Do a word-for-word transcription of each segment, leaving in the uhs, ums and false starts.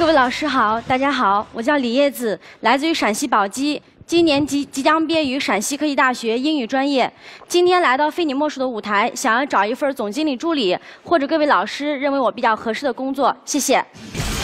各位老师好，大家好，我叫李叶子，来自于陕西宝鸡，今年即即将毕业于陕西科技大学英语专业。今天来到非你莫属的舞台，想要找一份总经理助理，或者各位老师认为我比较合适的工作，谢谢。老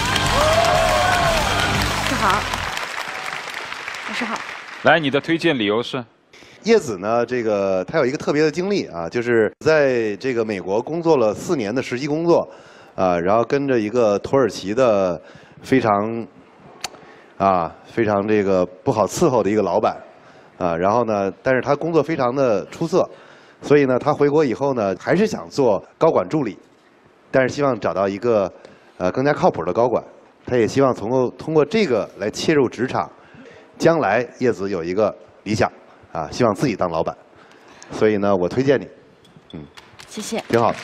师好，老师好。 来，你的推荐理由是？ 叶子呢，这个他有一个特别的经历啊，就是在这个美国工作了四年的实习工作，啊，然后跟着一个土耳其的非常啊非常这个不好伺候的一个老板，啊，然后呢，但是他工作非常的出色，所以呢，他回国以后呢，还是想做高管助理，但是希望找到一个呃更加靠谱的高管，他也希望通过通过这个来切入职场，将来叶子有一个理想。 啊，希望自己当老板，所以呢，我推荐你，嗯， 谢谢， 挺好的。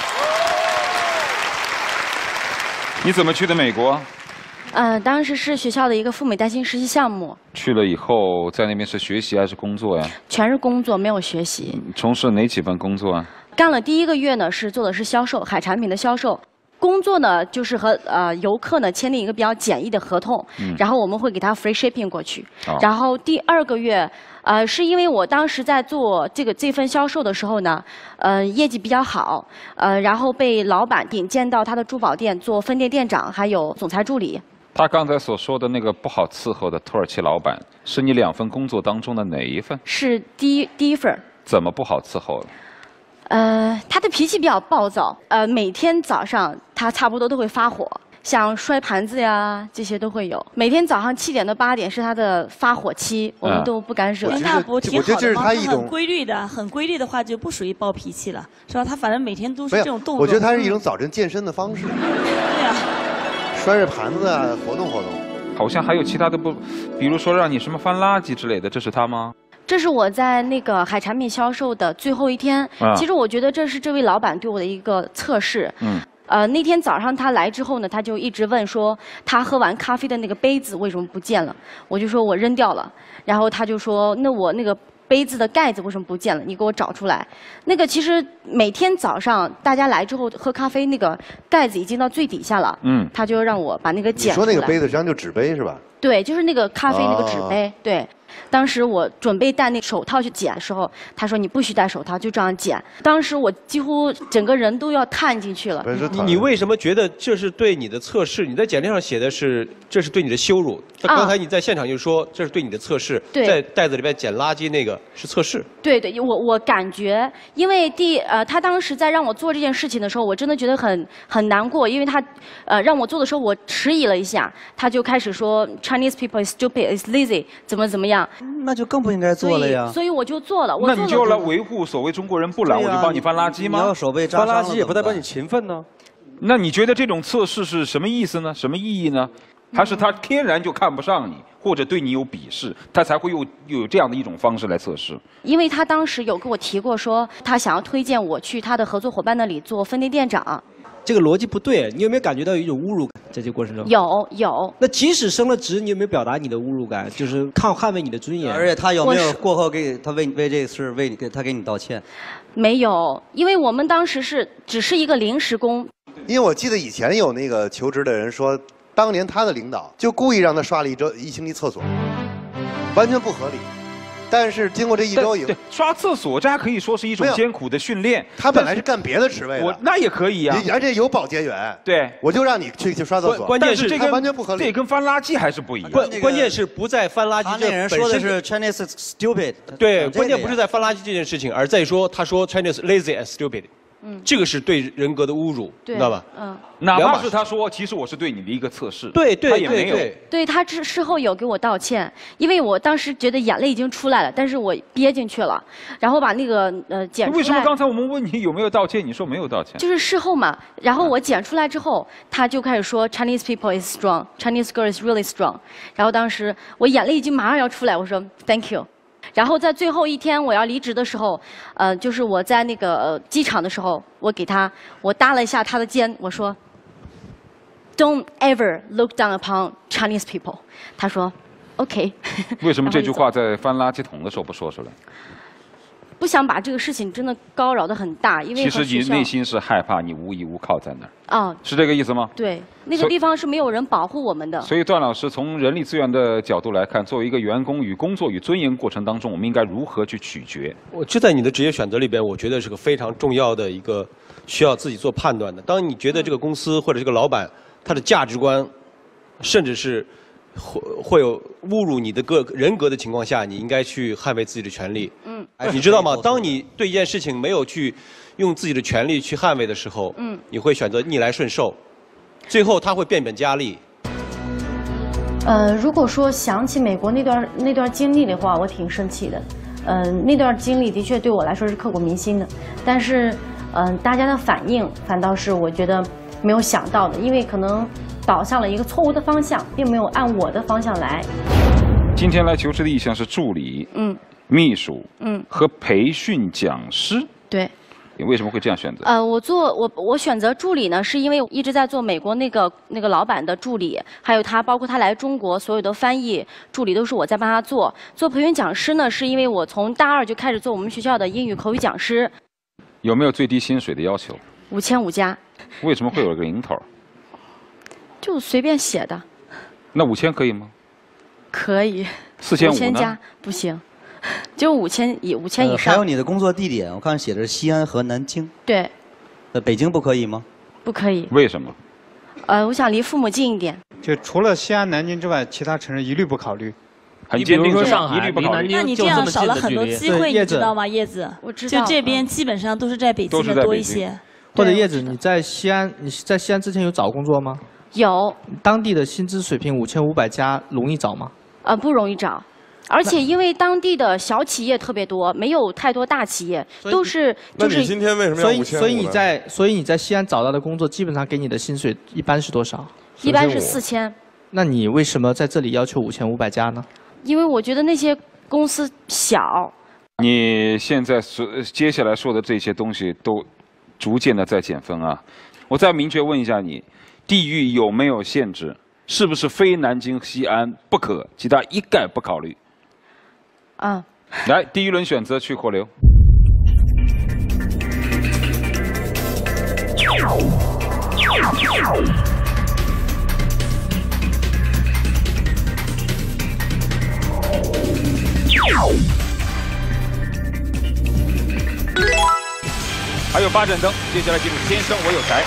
你怎么去的美国？ 呃，当时是学校的一个赴美带薪实习项目。 去了以后，在那边是学习还是工作呀？ 全是工作，没有学习。 从事哪几份工作啊？ 干了第一个月呢，是做的是销售，海产品的销售。 工作呢，就是和呃游客呢签订一个比较简易的合同，嗯、然后我们会给他 free shipping 过去。哦、然后第二个月，呃，是因为我当时在做这个这份销售的时候呢，呃，业绩比较好，呃，然后被老板引荐到他的珠宝店做分店店长，还有总裁助理。 他刚才所说的那个不好伺候的土耳其老板，是你两份工作当中的哪一份？ 是第一第一份。怎么不好伺候了？ 呃，他的脾气比较暴躁，呃，每天早上他差不多都会发火，像摔盘子呀这些都会有。每天早上七点到八点是他的发火期，我们都不敢惹他。 那不挺好的吗？他很规律的，很规律的话就不属于暴脾气了，是吧？他反正每天都是这种动作。 我觉得他是一种早晨健身的方式。 对呀， 摔着盘子啊，活动活动。 好像还有其他的不，比如说让你什么翻垃圾之类的，这是他吗？ 这是我在那个海产品销售的最后一天。啊、其实我觉得这是这位老板对我的一个测试。嗯。呃，那天早上他来之后呢，他就一直问说，他喝完咖啡的那个杯子为什么不见了？我就说我扔掉了。然后他就说，那我那个杯子的盖子为什么不见了？你给我找出来。那个其实每天早上大家来之后喝咖啡，那个盖子已经到最底下了。嗯。他就让我把那个捡出来。 你说那个杯子实际上就纸杯是吧？ 对，就是那个咖啡那个纸杯，哦、对。 当时我准备戴那手套去捡的时候，他说你不许戴手套，就这样捡。当时我几乎整个人都要探进去了。 你你为什么觉得这是对你的测试？你在简历上写的是这是对你的羞辱。啊、刚才你在现场就说这是对你的测试，在袋子里面捡垃圾那个是测试。 对对，我我感觉，因为第呃，他当时在让我做这件事情的时候，我真的觉得很很难过，因为他呃让我做的时候，我迟疑了一下，他就开始说 Chinese people is stupid, is lazy， 怎么怎么样。 那就更不应该做了呀。 所以我就做了。我那你就来维护所谓中国人不懒，我就帮你翻垃圾吗？ 你要手被扎伤了，翻垃圾也不代表你勤奋呢。 那你觉得这种测试是什么意思呢？什么意义呢？还是他天然就看不上你，或者对你有鄙视，他才会有有这样的一种方式来测试？ 因为他当时有跟我提过说，他想要推荐我去他的合作伙伴那里做分店店长。 这个逻辑不对，你有没有感觉到有一种侮辱感在这个过程中？ 有有。 那即使升了职，你有没有表达你的侮辱感？就是抗捍卫你的尊严。 而且他有没有过后给他为为这个事为你给他给你道歉？ 没有，因为我们当时是只是一个临时工。 因为我记得以前有那个求职的人说，当年他的领导就故意让他刷了一周一星期厕所，完全不合理。 但是经过这一周以后， 对刷厕所，这还可以说是一种艰苦的训练。 他本来是干别的职位的， 我那也可以呀、 啊，而且有保洁员。 对， 我就让你去去刷厕所。 关键是这个完全不合理， 这跟翻垃圾还是不一样。 关关键是不在翻垃圾。 他那人说的是 Chinese stupid。 对，关键不是在翻垃圾这件事情，而在说他说 Chinese lazy and stupid。 嗯，这个是对人格的侮辱，知道吧？ 嗯， 哪怕是他说，其实我是对你的一个测试， 对对， 他也没有。 对他之事后有给我道歉，因为我当时觉得眼泪已经出来了，但是我憋进去了，然后把那个呃剪出来。 为什么刚才我们问你有没有道歉，你说没有道歉？ 就是事后嘛，然后我剪出来之后，他就开始说 Chinese people is strong, Chinese girl is really strong， 然后当时我眼泪已经马上要出来，我说 Thank you。 然后在最后一天我要离职的时候，呃，就是我在那个、呃、机场的时候，我给他我搭了一下他的肩，我说 ，Don't ever look down upon Chinese people。他说 ，OK 。 为什么这句话在翻垃圾桶的时候不说出来？ 不想把这个事情真的高扰得很大，因为其实你内心是害怕你无依无靠在那儿。 啊， 是这个意思吗？ 对，那个地方是没有人保护我们的。 所以段老师从人力资源的角度来看，作为一个员工与工作与尊严过程当中，我们应该如何去取决？ 我就在你的职业选择里边，我觉得是个非常重要的一个需要自己做判断的。当你觉得这个公司或者这个老板他的价值观，甚至是会会有侮辱你的个人格的情况下，你应该去捍卫自己的权利。嗯，你知道吗？当你对一件事情没有去用自己的权利去捍卫的时候，嗯，你会选择逆来顺受，最后他会变本加厉。 呃，如果说想起美国那段那段经历的话，我挺生气的。嗯、呃，那段经历的确对我来说是刻骨铭心的，但是，嗯、呃，大家的反应反倒是我觉得没有想到的，因为可能导向了一个错误的方向，并没有按我的方向来。 今天来求职的意向是助理、嗯，秘书、嗯和培训讲师。 对。 你为什么会这样选择？ 呃，我做我我选择助理呢，是因为我一直在做美国那个那个老板的助理，还有他包括他来中国所有的翻译助理都是我在帮他做。做培训讲师呢，是因为我从大二就开始做我们学校的英语口语讲师。 有没有最低薪水的要求？ 五千五加。为什么会有个零头？ 就随便写的。 那五千可以吗？ 可以。 四千五呢？ 五千加不行。就五千以五千以上、 呃。还有你的工作地点，我看写的是西安和南京。 对。 呃，北京不可以吗？ 不可以。 为什么？ 呃，我想离父母近一点。 就除了西安、南京之外，其他城市一律不考虑。 很坚定， 上海一律不考虑。 那你这样少了很多机会，你知道吗，叶子？ 我知道。 就这边基本上都是在北京的多一些。 或者叶子，你在西安，你在西安之前有找工作吗？ 有。 当地的薪资水平五千五百加容易找吗？ 呃，不容易找。而且因为当地的小企业特别多，没有太多大企业，都是就是。 那你今天为什么要五千五？ 所以所以你在所以你在西安找到的工作，基本上给你的薪水一般是多少？ 一般是四千。 那你为什么在这里要求五千五百加呢？ 因为我觉得那些公司小。 你现在所接下来说的这些东西都逐渐的在减分啊！我再明确问一下你，地域有没有限制？是不是非南京、西安不可，其他一概不考虑？ 啊， 来，第一轮选择去火流。还有八盏灯，接下来进入天生我有才。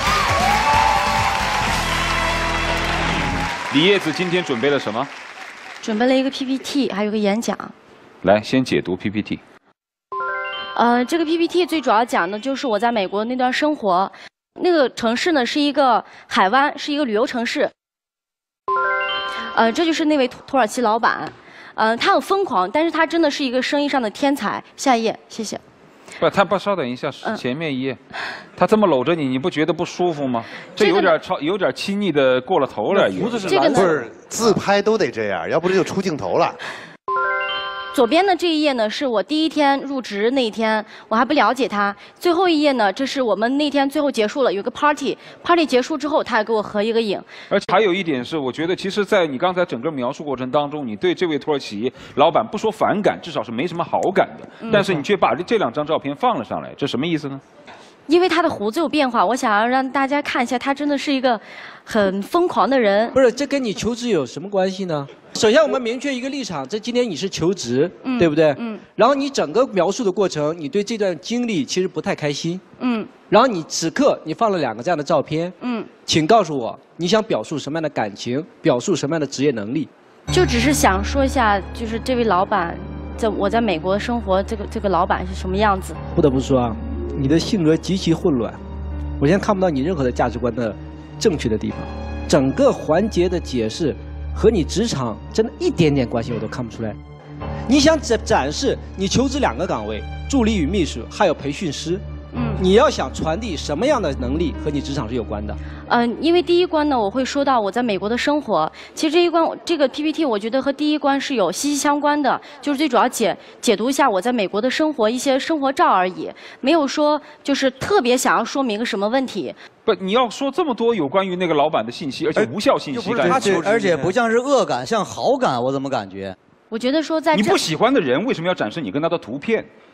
李叶子今天准备了什么？ 准备了一个 P P T， 还有个演讲。 来，先解读 P P T。 呃，这个 P P T 最主要讲的就是我在美国那段生活。那个城市呢是一个海湾，是一个旅游城市。呃，这就是那位土耳其老板。呃，他很疯狂，但是他真的是一个生意上的天才。下一页，谢谢。 不，他不，稍等一下，前面一页，他这么搂着你，你不觉得不舒服吗？这有点超，有点亲昵的过了头了。 胡子是蓝色，不是自拍都得这样，要不这就出镜头了。 左边的这一页呢，是我第一天入职那一天，我还不了解他。最后一页呢，这是我们那天最后结束了，有个 party，party 结束之后，他还给我合一个影。 而且还有一点是，我觉得其实，在你刚才整个描述过程当中，你对这位土耳其老板不说反感，至少是没什么好感的。嗯、但是你却把这这两张照片放了上来，这什么意思呢？ 因为他的胡子有变化，我想要让大家看一下，他真的是一个很疯狂的人。 不是，这跟你求职有什么关系呢？首先，我们明确一个立场，这今天你是求职，嗯、对不对？嗯。然后你整个描述的过程，你对这段经历其实不太开心。嗯。然后你此刻你放了两个这样的照片。嗯。请告诉我，你想表述什么样的感情，表述什么样的职业能力？ 就只是想说一下，就是这位老板，在我在美国生活，这个这个老板是什么样子？ 不得不说啊。你的性格极其混乱，我现在看不到你任何的价值观的正确的地方，整个环节的解释和你职场真的一点点关系我都看不出来。你想展展示你求职两个岗位，助理与秘书，还有培训师，嗯，你要想传递什么样的能力和你职场是有关的？ 嗯、呃，因为第一关呢，我会说到我在美国的生活。其实这一关，这个 P P T 我觉得和第一关是有息息相关的，就是最主要解解读一下我在美国的生活一些生活照而已，没有说就是特别想要说明个什么问题。 不，你要说这么多有关于那个老板的信息，而且无效信息， 而且而且不像是恶感，像好感，我怎么感觉？ 我觉得说在你不喜欢的人，为什么要展示你跟他的图片？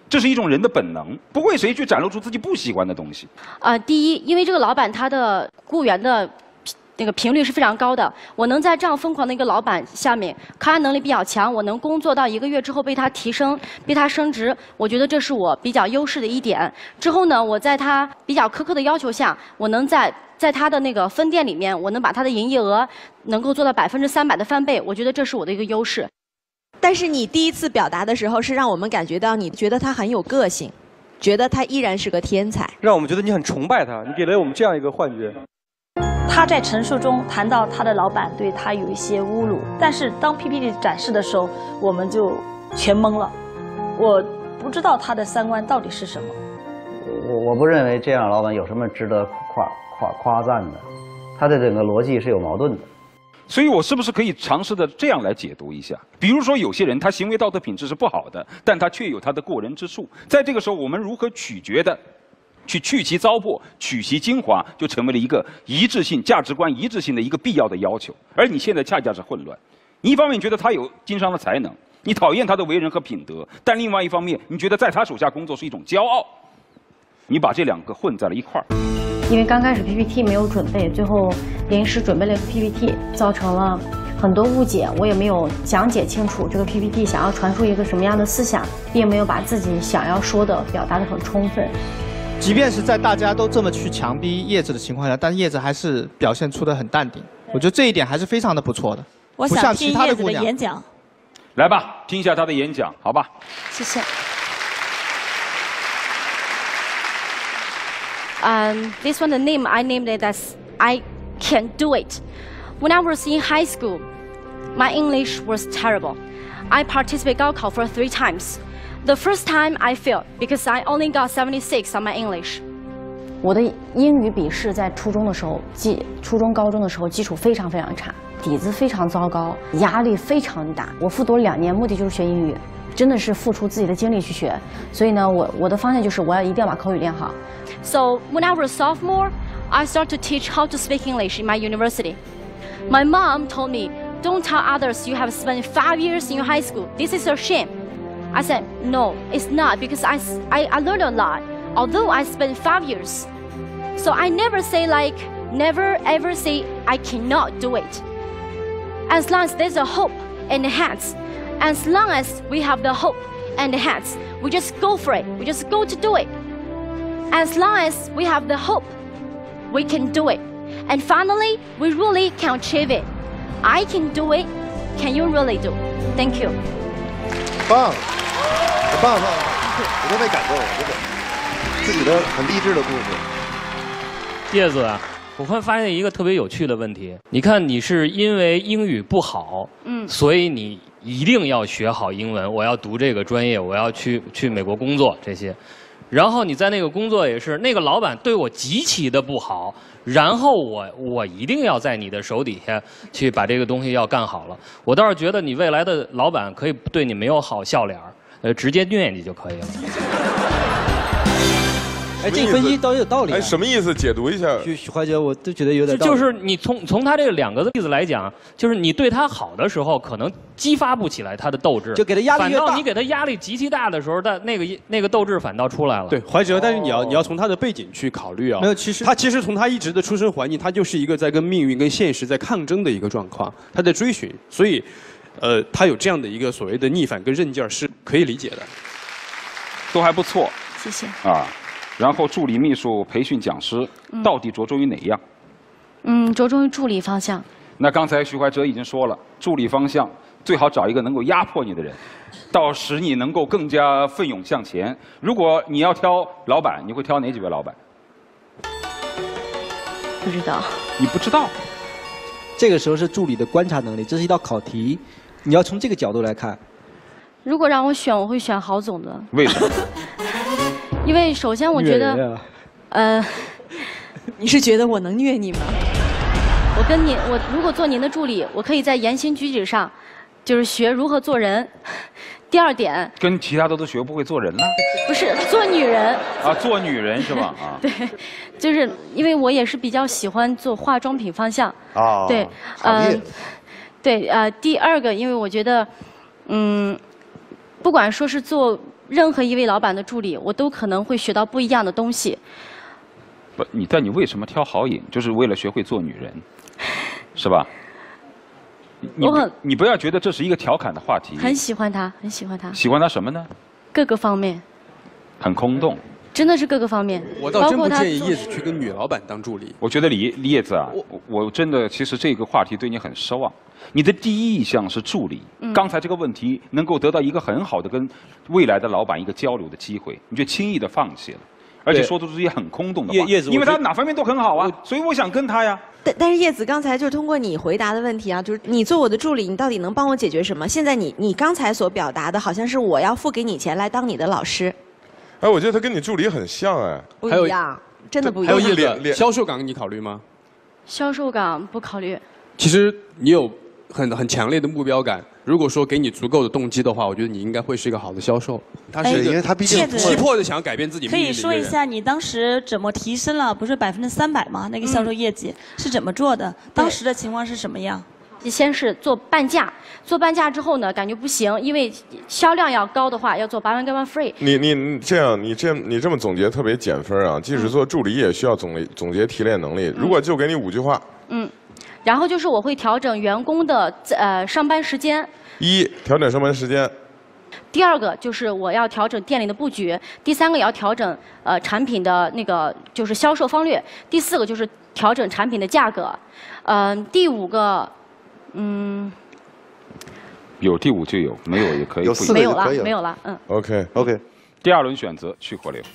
这是一种人的本能，不会谁去展露出自己不喜欢的东西。 呃，第一，因为这个老板他的雇员的那个频率是非常高的，我能在这样疯狂的一个老板下面，抗压能力比较强，我能工作到一个月之后被他提升，被他升职，我觉得这是我比较优势的一点。之后呢，我在他比较苛刻的要求下，我能在在他的那个分店里面，我能把他的营业额能够做到百分之三百的翻倍，我觉得这是我的一个优势。 但是你第一次表达的时候，是让我们感觉到你觉得他很有个性，觉得他依然是个天才， 让我们觉得你很崇拜他，你给了我们这样一个幻觉。 他在陈述中谈到他的老板对他有一些侮辱，但是当 P P T 展示的时候，我们就全懵了。我不知道他的三观到底是什么。 我我不认为这样老板有什么值得夸夸夸赞的，他的整个逻辑是有矛盾的。 所以我是不是可以尝试的这样来解读一下？比如说有些人他行为道德品质是不好的，但他却有他的过人之处，在这个时候我们如何取决的去去其糟粕，取其精华，就成为了一个一致性、价值观一致性的一个必要的要求。而你现在恰恰是混乱，你一方面觉得他有经商的才能，你讨厌他的为人和品德，但另外一方面你觉得在他手下工作是一种骄傲，你把这两个混在了一块儿。 因为刚开始 P P T 没有准备，最后临时准备了 P P T， 造成了很多误解。我也没有讲解清楚这个 P P T 想要传输一个什么样的思想，并没有把自己想要说的表达得很充分。 即便是在大家都这么去强逼叶子的情况下，但叶子还是表现出的很淡定。我觉得这一点还是非常的不错的， 我不像其他的姑娘。 演讲， 来吧，听一下她的演讲，好吧？ 谢谢。Um, this one, the name I named it as I Can Do It. When I was in high school, my English was terrible. I participated in Gaokao for three times. The first time I failed because I only got seventy-six on my English. 我的英语笔试在初中的时候，基初中高中的时候基础非常非常差，底子非常糟糕，压力非常大。我复读了两年，目的就是学英语，真的是付出自己的精力去学。所以呢，我我的方向就是我要一定要把口语练好。 So when I was a sophomore, I started to teach how to speak English in my university. My mom told me, "Don't tell others you have spent five years in your high school. This is a shame." I said, "No, it's not because I I, I learned a lot, although I spent five years." So I never say like, never ever say I cannot do it. As long as there's a hope in the hands, as long as we have the hope and the hands, we just go for it. We just go to do it. As long as we have the hope, we can do it. And finally, we really can achieve it. I can do it. Can you really do? Thank you. 棒，很棒，棒，我都被感动了，真的，自己的很励志的故事。 叶子，我会发现一个特别有趣的问题。你看，你是因为英语不好，嗯，所以你一定要学好英文。我要读这个专业，我要去去美国工作这些。然后你在那个工作也是，那个老板对我极其的不好，然后我我一定要在你的手底下去把这个东西要干好了。我倒是觉得你未来的老板可以对你没有好笑脸儿，呃，直接虐你就可以了。 哎，这分析倒有道理、啊。 哎，什么意思？解读一下。 许许怀杰，我都觉得有点道理。 就是你从从他这个两个例子来讲，就是你对他好的时候，可能激发不起来他的斗志， 就给他压力越大。 反倒你给他压力极其大的时候，他那个那个斗志反倒出来了。 对，怀哲，但是你要你要从他的背景去考虑啊。 没有，其实他其实从他一直的出生环境，他就是一个在跟命运跟现实在抗争的一个状况，他在追寻，所以，呃，他有这样的一个所谓的逆反跟韧劲儿是可以理解的。 都还不错。 谢谢。 啊。然后助理秘书、培训讲师，到底着重于哪一样？ 嗯，着重于助理方向。 那刚才徐怀哲已经说了，助理方向最好找一个能够压迫你的人，到使你能够更加奋勇向前。如果你要挑老板，你会挑哪几位老板？ 不知道。 你不知道？ 这个时候是助理的观察能力，这是一道考题，你要从这个角度来看。 如果让我选，我会选郝总的。 为什么？ 因为首先我觉得，啊、呃， 你是觉得我能虐你吗？ 我跟你，我如果做您的助理，我可以在言行举止上，就是学如何做人。第二点， 跟其他的都学不会做人了。 不是做女人啊，做女人是吧？啊， 对，就是因为我也是比较喜欢做化妆品方向。 啊， 对，呃，对，呃，第二个，因为我觉得，嗯。 不管说是做任何一位老板的助理，我都可能会学到不一样的东西。 不，你但你为什么挑郝颖？就是为了学会做女人，是吧？你我很你不要觉得这是一个调侃的话题。 很喜欢他，很喜欢他。 喜欢他什么呢？ 各个方面。 很空洞。 真的是各个方面。 我倒真不建议叶子去跟女老板当助理。 我觉得李李叶子啊，我我真的其实这个话题对你很失望。你的第一意向是助理，嗯、刚才这个问题能够得到一个很好的跟未来的老板一个交流的机会，你就轻易的放弃了，而且说出这些很空洞的话。叶子，因为他哪方面都很好啊，所以我想跟他呀。 但但是叶子刚才就是通过你回答的问题啊，就是你做我的助理，你到底能帮我解决什么？现在你你刚才所表达的好像是我要付给你钱来当你的老师。 哎，我觉得他跟你助理很像哎。 不一样，真的不一样。 还有叶子，销售岗你考虑吗？ 销售岗不考虑。 其实你有很很强烈的目标感，如果说给你足够的动机的话，我觉得你应该会是一个好的销售。他是因为他毕竟急迫的想要改变自己命运的一个人。 可以说一下你当时怎么提升了？不是百分之三百吗？那个销售业绩、嗯、是怎么做的？当时的情况是什么样？ 先是做半价，做半价之后呢，感觉不行，因为销量要高的话，要做 buy one get one free。 你你你这样，你这你这么总结特别减分啊！即使做助理也需要总总结提炼能力。如果就给你五句话， 嗯，然后就是我会调整员工的呃上班时间。 一，调整上班时间。 第二个就是我要调整店里的布局，第三个也要调整呃产品的那个就是销售方略，第四个就是调整产品的价格，嗯、呃，第五个。嗯， 有第五就有，没有也可以。 有四个就可以了， 没有了，嗯。 OK OK， 第二轮选择去火流。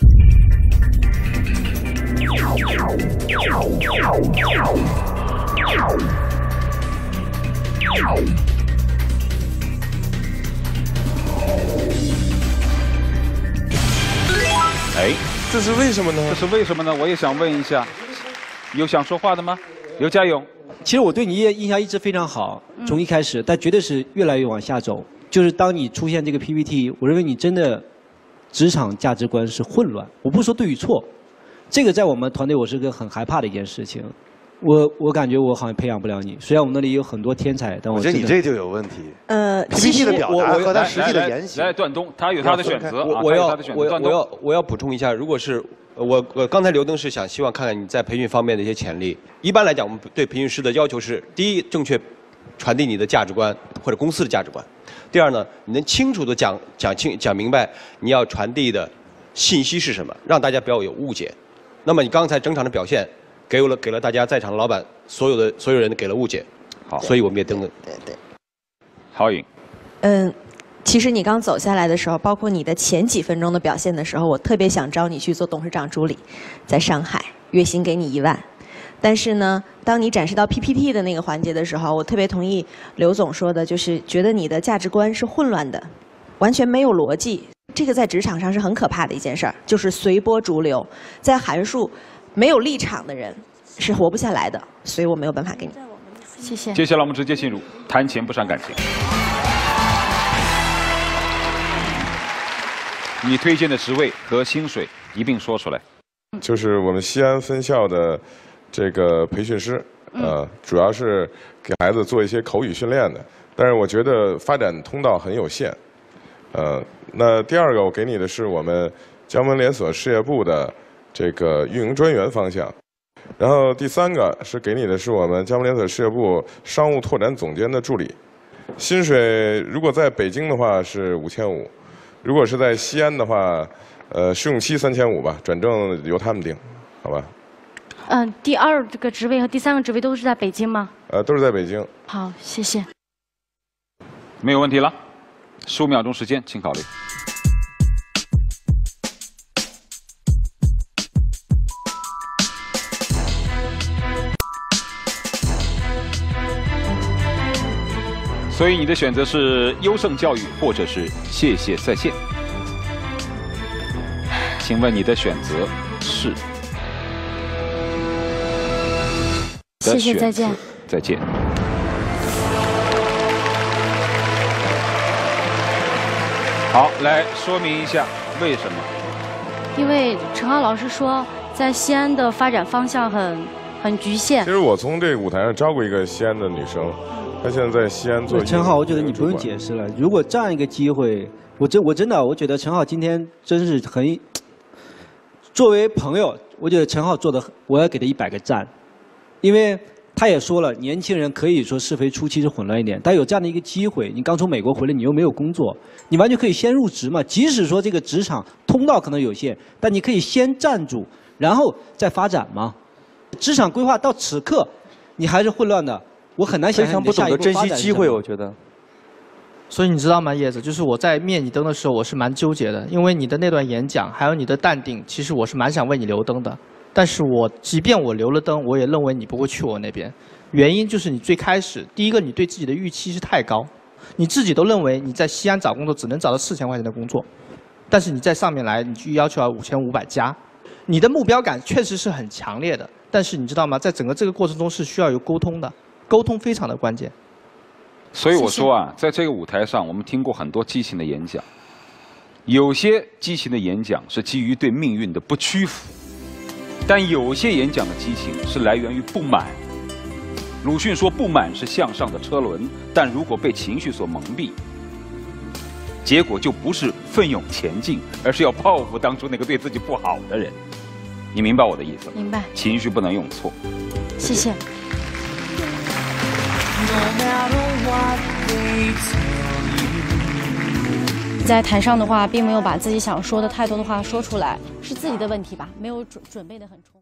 哎， 这是为什么呢？ 这是为什么呢？我也想问一下，有想说话的吗？刘家勇。 其实我对你印象一直非常好，从一开始，但绝对是越来越往下走。就是当你出现这个 P P T， 我认为你真的职场价值观是混乱。我不说对与错，这个在我们团队我是个很害怕的一件事情。我我感觉我好像培养不了你，虽然我们那里有很多天才，但我觉得你这就有问题。 呃 ，P P T 的表达和他实际的言行。 来，段东，他有他的选择， 我我要我我要我要补充一下，如果是。我我刚才刘登是想希望看看你在培训方面的一些潜力。一般来讲，我们对培训师的要求是：第一，正确传递你的价值观或者公司的价值观；第二呢，你能清楚的讲讲清讲明白你要传递的信息是什么，让大家不要有误解。那么你刚才整场的表现，给了给了大家在场的老板所有的所有人给了误解。 好， 所以我们也登了。 对对。 郝颖。 嗯。其实你刚走下来的时候，包括你的前几分钟的表现的时候，我特别想招你去做董事长助理，在上海，月薪给你一万。但是呢，当你展示到 P P T 的那个环节的时候，我特别同意刘总说的，就是觉得你的价值观是混乱的，完全没有逻辑。这个在职场上是很可怕的一件事儿，就是随波逐流，在函数没有立场的人是活不下来的。所以我没有办法给你。 谢谢。 接下来我们直接进入谈钱不伤感情。你推荐的职位和薪水一并说出来。 就是我们西安分校的这个培训师，呃，主要是给孩子做一些口语训练的。但是我觉得发展通道很有限。呃，那第二个我给你的是我们江门连锁事业部的这个运营专员方向。然后第三个是给你的是我们江门连锁事业部商务拓展总监的助理。薪水如果在北京的话是五千五。如果是在西安的话，呃，试用期三千五吧，转正由他们定，好吧？ 嗯，第二个职位和第三个职位都是在北京吗？ 呃，都是在北京。 好，谢谢。 没有问题了，十五秒钟时间，请考虑。所以你的选择是优胜教育，或者是谢谢再见。请问你的选择是？ 谢谢再见。 再见。好，来说明一下为什么？ 因为陈浩老师说，在西安的发展方向很很局限。 其实我从这个舞台上招过一个西安的女生。他现在在西安做。 陈浩，我觉得你不用解释了。如果这样一个机会， 我真我真的，我觉得陈浩今天真是很，作为朋友，我觉得陈浩做的，我要给他一百个赞，因为他也说了，年轻人可以说是非初期是混乱一点，但有这样的一个机会，你刚从美国回来，你又没有工作，你完全可以先入职嘛。即使说这个职场通道可能有限，但你可以先站住，然后再发展嘛。职场规划到此刻，你还是混乱的，我很难想象你的下一步发展是什么。非常不懂得珍惜机会， 我觉得。所以你知道吗，叶子，就是我在灭你灯的时候，我是蛮纠结的，因为你的那段演讲，还有你的淡定，其实我是蛮想为你留灯的。但是我即便我留了灯，我也认为你不会去我那边，原因就是你最开始，第一个你对自己的预期是太高，你自己都认为你在西安找工作只能找到四千块钱的工作，但是你在上面来，你去要求要五千五百加，你的目标感确实是很强烈的，但是你知道吗，在整个这个过程中是需要有沟通的，沟通非常的关键。 所以我说啊，在这个舞台上，我们听过很多激情的演讲，有些激情的演讲是基于对命运的不屈服，但有些演讲的激情是来源于不满。鲁迅说，不满是向上的车轮，但如果被情绪所蒙蔽，结果就不是奋勇前进，而是要报复当初那个对自己不好的人。你明白我的意思吗？ 明白。 情绪不能用错。 谢谢。在台上的话，并没有把自己想说的太多的话说出来，是自己的问题吧，没有准准备的很充分。